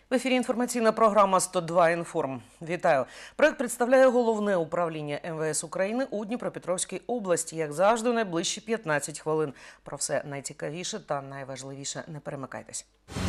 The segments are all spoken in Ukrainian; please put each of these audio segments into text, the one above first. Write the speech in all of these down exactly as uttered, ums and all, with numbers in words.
В ефірі інформаційна програма сто два інформ. Вітаю. Проект представляє Головне управління ем ве ес України у Дніпропетровській області. Як завжди, у найближчі п'ятнадцять хвилин. Про все найцікавіше та найважливіше. Не перемикайтесь.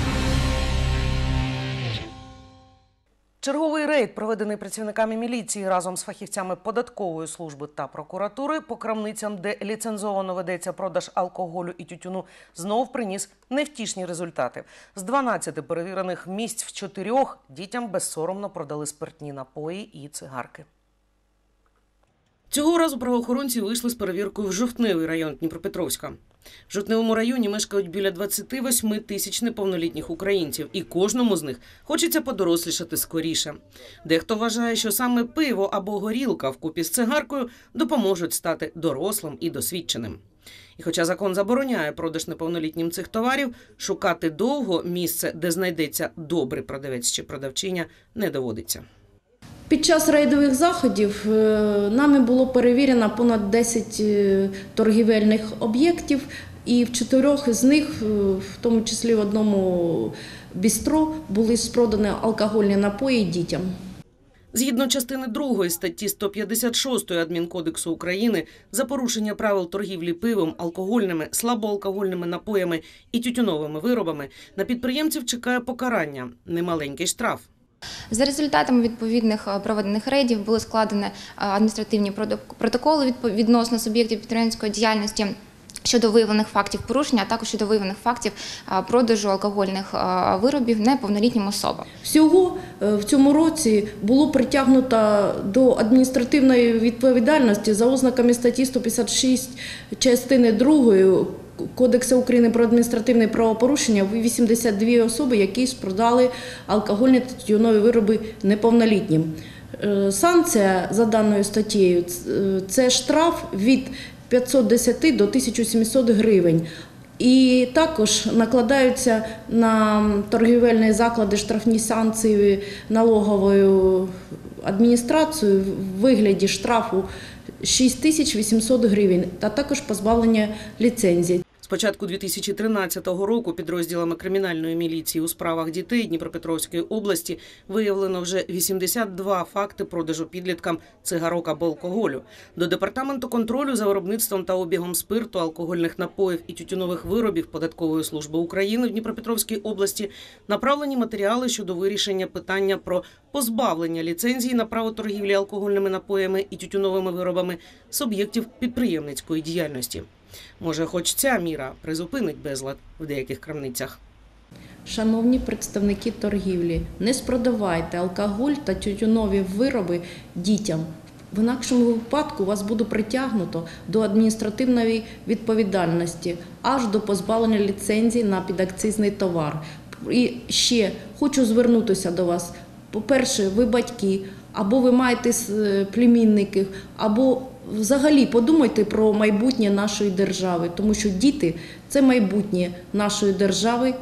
Черговий рейд, проведений працівниками міліції разом з фахівцями податкової служби та прокуратури по крамницям, де ліцензовано ведеться продаж алкоголю і тютюну, знов приніс невтішні результати. З дванадцяти перевірених місць в чотирьох дітям безсоромно продали спиртні напої і цигарки. Цього разу правоохоронці вийшли з перевіркою в Жовтневий район Дніпропетровська. В Жовтневому районі мешкають біля двадцяти восьми тисяч неповнолітніх українців, і кожному з них хочеться подорослішати скоріше. Дехто вважає, що саме пиво або горілка вкупі з цигаркою допоможуть стати дорослим і досвідченим. І хоча закон забороняє продаж неповнолітнім цих товарів, шукати довго місце, де знайдеться добрий продавець чи продавчиня, не доводиться. Під час рейдових заходів нами було перевірено понад десять торгівельних об'єктів, і в чотирьох з них, в тому числі в одному бістро, були спродані алкогольні напої дітям. Згідно частини другої статті сто п'ятдесят шостої Адмінкодексу України, за порушення правил торгівлі пивом, алкогольними, слабоалкогольними напоями і тютюновими виробами на підприємців чекає покарання – немаленький штраф. За результатами відповідних проведених рейдів були складені адміністративні протоколи відносно суб'єктів підприємницької діяльності щодо виявлених фактів порушення, а також щодо виявлених фактів продажу алкогольних виробів неповнолітнім особам. Всього в цьому році було притягнуто до адміністративної відповідальності за ознаками статті сто п'ятдесят шість частини другої Кодексу України про адміністративне правопорушення вісімдесят дві особи, які продали алкогольні та тютюнові вироби неповнолітнім. Санкція за даною статтею – це штраф від п'ятсот десяти до тисячі сімсот гривень. І також накладаються на торгівельні заклади штрафні санкції налоговою адміністрацією в вигляді штрафу шість тисяч вісімсот гривень та також позбавлення ліцензії. З початку дві тисячі тринадцятого року підрозділами кримінальної міліції у справах дітей Дніпропетровської області виявлено вже вісімдесят два факти продажу підліткам цигарок або алкоголю. До Департаменту контролю за виробництвом та обігом спирту, алкогольних напоїв і тютюнових виробів Податкової служби України в Дніпропетровській області направлені матеріали щодо вирішення питання про позбавлення ліцензії на право торгівлі алкогольними напоями і тютюновими виробами з об'єктів підприємницької діяльності. Може, хоч ця міра призупинить безлад в деяких крамницях. Шановні представники торгівлі, не спродавайте алкоголь та тютюнові вироби дітям. В інакшому випадку вас буде притягнуто до адміністративної відповідальності, аж до позбавлення ліцензії на підакцизний товар. І ще хочу звернутися до вас. По-перше, ви батьки, або ви маєте племінників, або взагалі подумайте про майбутнє нашої держави, тому що діти – це майбутнє нашої держави.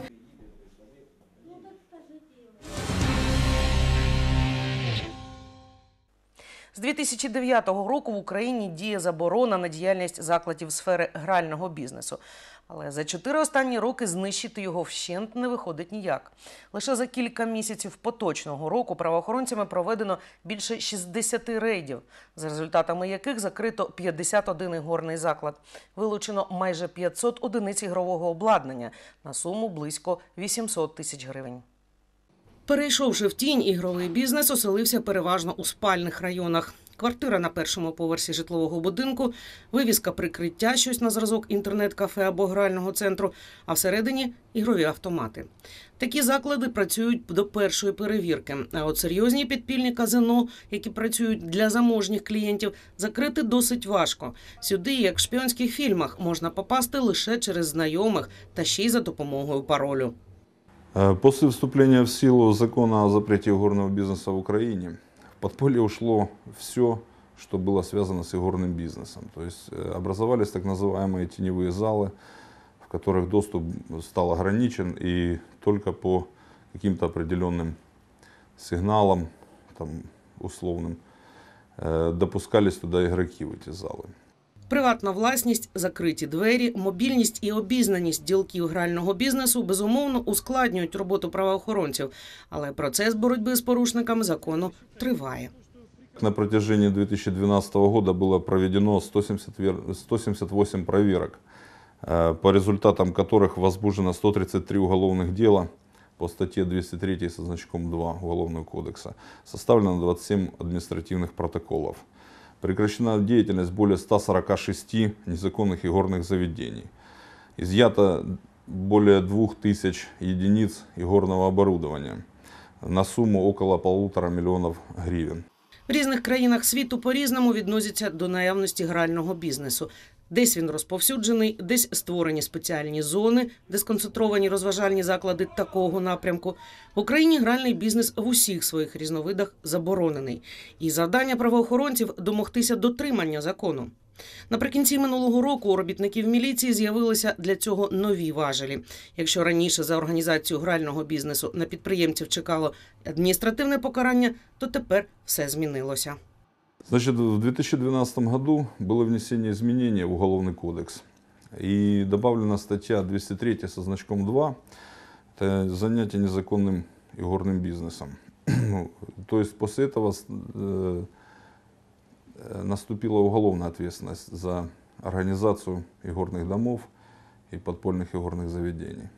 З дві тисячі дев'ятого року в Україні діє заборона на діяльність закладів сфери грального бізнесу. Але за чотири останні роки знищити його вщент не виходить ніяк. Лише за кілька місяців поточного року правоохоронцями проведено більше шістдесяти рейдів, за результатами яких закрито п'ятдесят один ігорний заклад. Вилучено майже п'ятсот одиниць ігрового обладнання на суму близько вісімсот тисяч гривень. Перейшовши в тінь, ігровий бізнес оселився переважно у спальних районах. Квартира на першому поверсі житлового будинку, вивіска прикриття, щось на зразок інтернет-кафе або грального центру, а всередині – ігрові автомати. Такі заклади працюють до першої перевірки, а от серйозні підпільні казино, які працюють для заможніх клієнтів, закрити досить важко. Сюди, як в шпіонських фільмах, можна попасти лише через знайомих та ще й за допомогою паролю. После вступления в силу закона о запрете игорного бизнеса в Украине в подполье ушло все, что было связано с игорным бизнесом. То есть образовались так называемые теневые залы, в которых доступ стал ограничен, и только по каким-то определенным сигналам, там, условным, допускались туда игроки в эти залы. Приватна власність, закриті двері, мобільність і обізнаність ділків грального бізнесу безумовно ускладнюють роботу правоохоронців, але процес боротьби з порушниками закону триває. На протяжении две тысячи двенадцатого года было проведено сто семьдесят восемь проверок, по результатам которых возбуждено сто тридцать три уголовных дела по статье двести три со значком два Уголовного кодекса. Составлено двадцать семь административных протоколов. Прекращена деятельность более ста сорока шести незаконных игорных заведений. Изъято более двух тысяч единиц игорного оборудования на сумму около полутора миллионов гривен. В різних країнах світу по-різному відносяться до наявності грального бізнесу. Десь він розповсюджений, десь створені спеціальні зони, де сконцентровані розважальні заклади такого напрямку. В Україні гральний бізнес в усіх своїх різновидах заборонений. І завдання правоохоронців – домогтися дотримання закону. Наприкінці минулого року у робітників міліції з'явилися для цього нові важелі. Якщо раніше за організацію грального бізнесу на підприємців чекало адміністративне покарання, то тепер все змінилося. Значит, в две тысячи двенадцатом году было внесение изменений в Уголовный кодекс. И добавлена статья двести три со значком два. Это занятие незаконным игорным бизнесом. То есть после этого э, наступила уголовная ответственность за организацию игорных домов и подпольных игорных заведений.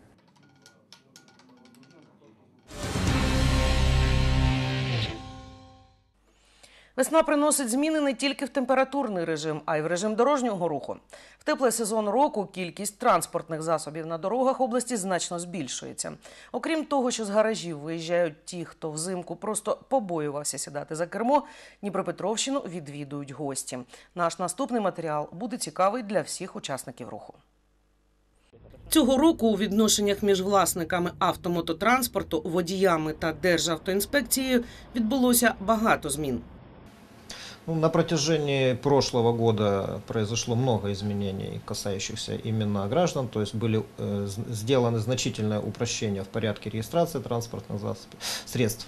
Весна приносить зміни не тільки в температурний режим, а й в режим дорожнього руху. В теплий сезон року кількість транспортних засобів на дорогах області значно збільшується. Окрім того, що з гаражів виїжджають ті, хто взимку просто побоювався сідати за кермо, Дніпропетровщину відвідують гості. Наш наступний матеріал буде цікавий для всіх учасників руху. Цього року у відношеннях між власниками автомототранспорту, водіями та Державтоінспекцією відбулося багато змін. Ну, на протяжении прошлого года произошло много изменений, касающихся именно граждан, то есть были э, сделаны значительное упрощение в порядке регистрации транспортных засобов, средств.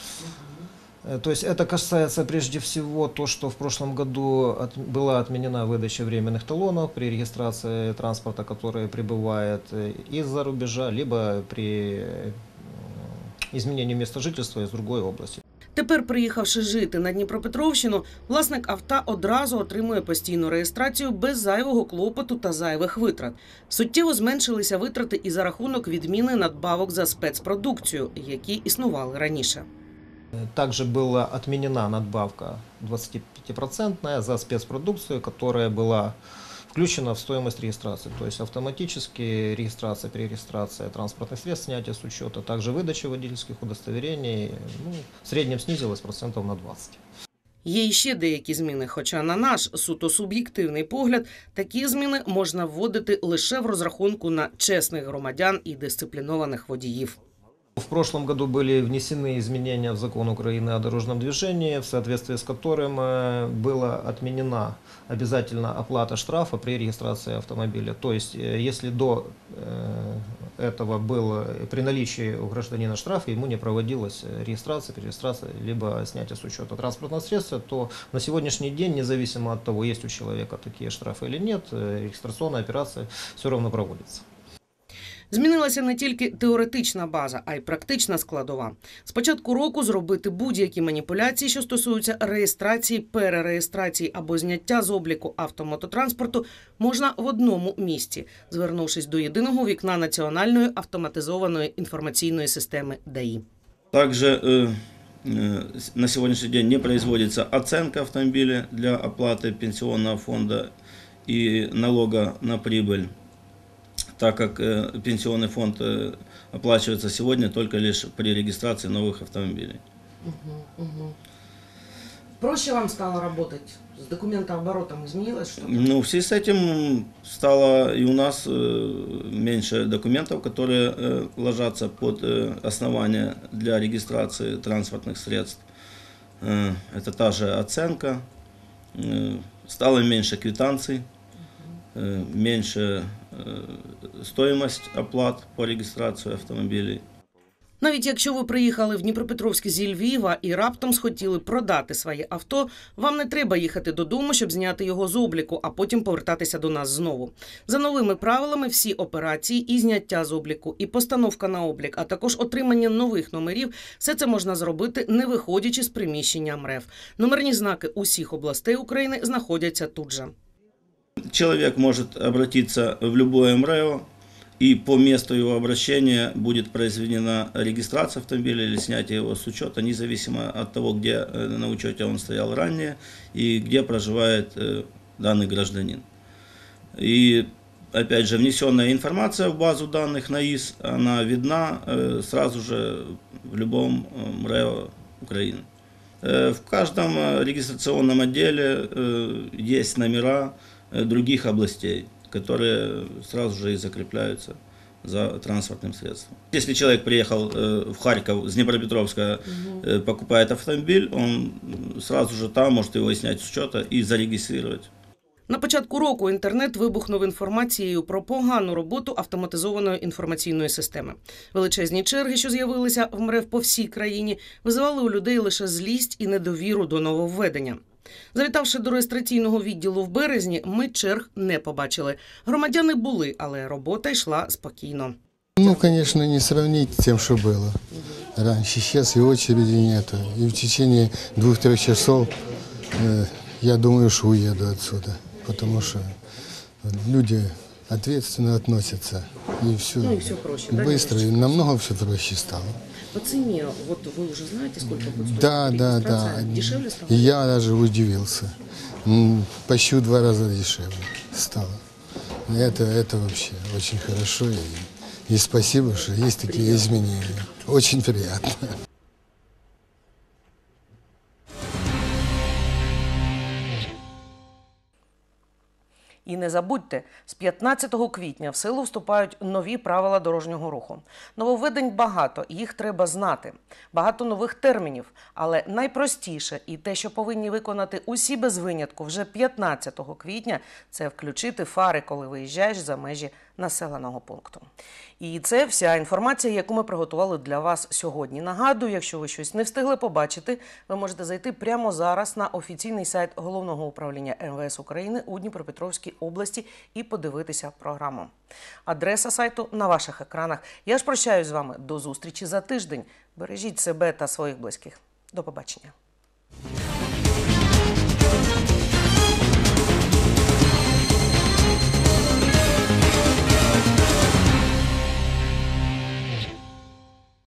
Э, то есть это касается прежде всего то, что в прошлом году от, была отменена выдача временных талонов при регистрации транспорта, который прибывает из-за рубежа, либо при э, изменении места жительства из другой области. Тепер, приїхавши жити на Дніпропетровщину, власник авто одразу отримує постійну реєстрацію без зайвого клопоту та зайвих витрат. Суттєво зменшилися витрати і за рахунок відміни надбавок за спецпродукцію, які існували раніше. Также была отменена надбавка двадцатипятипроцентная за спецпродукцию, которая была включена в стоимость регистрации. То есть автоматически регистрация, перерегистрация транспортных средств, снятие с учета, также выдача водительских удостоверений, ну, в среднем снизилась процентов на двадцять. Є і ще деякі зміни, хоча на наш суто суб'єктивний погляд, такі зміни можна вводити лише в розрахунку на чесних громадян і дисциплінованих водіїв. В прошлом году были внесены изменения в закон Украины о дорожном движении, в соответствии с которым была отменена обязательно оплата штрафа при регистрации автомобиля. То есть, если до этого был при наличии у гражданина штрафа, ему не проводилась регистрация, перерегистрация, либо снятие с учета транспортного средства, то на сегодняшний день, независимо от того, есть у человека такие штрафы или нет, регистрационная операция все равно проводится. Змінилася не тільки теоретична база, а й практична складова. З початку року зробити будь-які маніпуляції, що стосуються реєстрації, перереєстрації або зняття з обліку автомототранспорту, можна в одному місці, звернувшись до єдиного вікна національної автоматизованої інформаційної системи ДАІ. Также э, э, на сегодняшний день не производится оценка автомобиля для оплаты пенсионного фонда и налога на прибыль, так как э, пенсионный фонд э, оплачивается сегодня только лишь при регистрации новых автомобилей. Угу, угу. Проще вам стало работать? С документооборотом изменилось что-то? Ну, в связи с этим стало и у нас э, меньше документов, которые э, ложатся под э, основание для регистрации транспортных средств. Э, это та же оценка. Э, стало меньше квитанций, э, меньше э, стоимость оплат по регистрации автомобилей. Навіть якщо ви приїхали в Дніпропетровськ зі Львова і раптом схотіли продати своє авто, вам не треба їхати додому, щоб зняти його з обліку, а потім повертатися до нас знову. За новими правилами всі операції і зняття з обліку, і постановка на облік, а також отримання нових номерів – все це можна зробити, не виходячи з приміщення МРЕВ. Номерні знаки усіх областей України знаходяться тут же. Человек может обратиться в любое МРЭО, и по месту его обращения будет произведена регистрация автомобиля или снятие его с учета, независимо от того, где на учете он стоял ранее и где проживает данный гражданин. И опять же, внесенная информация в базу данных НАИС, она видна сразу же в любом МРЭО Украины. В каждом регистрационном отделе есть номера других областей, которые сразу же и закрепляются за транспортным средством. Если человек приехал в Харьков с Днепропетровска, угу. покупает автомобиль, он сразу же там может его снять с учета и зарегистрировать. На початку року інтернет вибухнув інформацією про погану роботу автоматизованої інформаційної системи. Величезні черги, що з'явилися в МРЕВ по всій країні, визивали у людей лише злість і недовіру до нововведення. Завітавши до реєстраційного відділу в березні, ми черг не побачили. Громадяни були, але робота йшла спокійно. Ну, конечно, не сравнить с тем, что было раньше. Сейчас и очереди нету. И в течение двух-трех часов э, я думаю, что уеду отсюда. Потому что люди ответственно относятся. И все, ну, и все проще, да, быстро, и намного все проще стало. По цене, вот вы уже знаете, сколько будет стоить Да, да, регистрация? да. Дешевле стало? Я даже удивился. Почти в два раза дешевле стало. Это, это вообще очень хорошо. И, и спасибо, что есть такие приятно. Изменения. Очень приятно. І не забудьте, з п'ятнадцятого квітня в силу вступають нові правила дорожнього руху. Нововведень багато, їх треба знати. Багато нових термінів, але найпростіше і те, що повинні виконати усі без винятку вже п'ятнадцятого квітня, це включити фари, коли виїжджаєш за межі населеного пункту. І це вся інформація, яку ми приготували для вас сьогодні. Нагадую, якщо ви щось не встигли побачити, ви можете зайти прямо зараз на офіційний сайт Головного управління ем ве ес України у Дніпропетровській області і подивитися програму. Адреса сайту на ваших екранах. Я ж прощаюсь з вами. До зустрічі за тиждень. Бережіть себе та своїх близьких. До побачення.